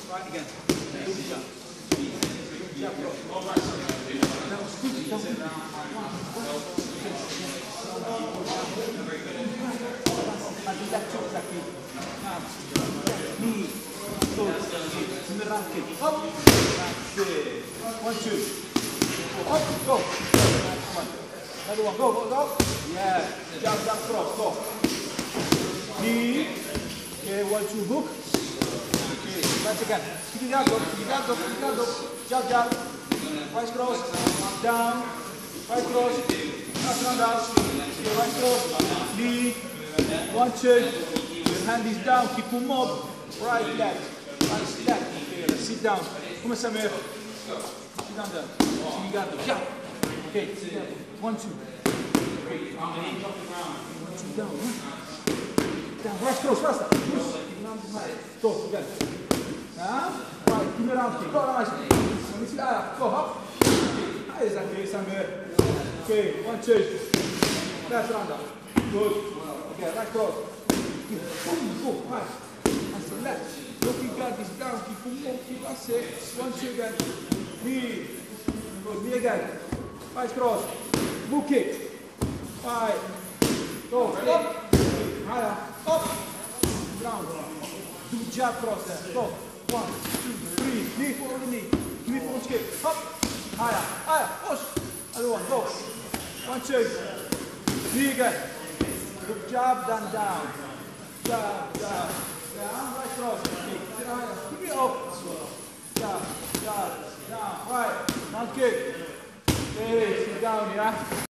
Right again. Good jump. Good jump, bro. That was good. I do that too, exactly. Knee. Good. Menyerang kick. Up. That's it. 1, 2. Up. Go. Come on. Another one. Go, go, go. Yeah. Jump, jump, cross. Go. Knee. Okay, 1, 2, hook. Okay, once again. Keep it up, jump, jump. Right cross, down. Right cross, round out. Okay, right cross, knee. 1, 2. Your hand is down, keep them up. Right leg, right leg. Okay, let's sit down. Come on, Samir. Sit down there. Sigigando, jump. Okay, 1, 2. Okay, 1, 2, down. Down, right cross, faster. Go, again. Right, give me around kick. Go, nice. Go, up. Exactly, Samir. Okay, 1, 2. Left round up. Good. Okay, right cross. Boom, boom, right. That's the left. Look, you got this down. Keep boom, boom, keep. That's it. 1, 2 again. Knee. Good, knee again. Right cross. Move kick. Right. Go, up. Higher. Up. Down. Do jab cross there. Go. 1, 2, 3. Knee forward, knee. Give me forward kick. Up. Higher. Higher. Push. Other one. Go. 1, 2. Knee again. Look, jab, then down. Jab, jab. Down. Right cross. Kick. Higher. Give me up. Jab, jab. Down. Right. Now kick. Okay. Sit down, yeah.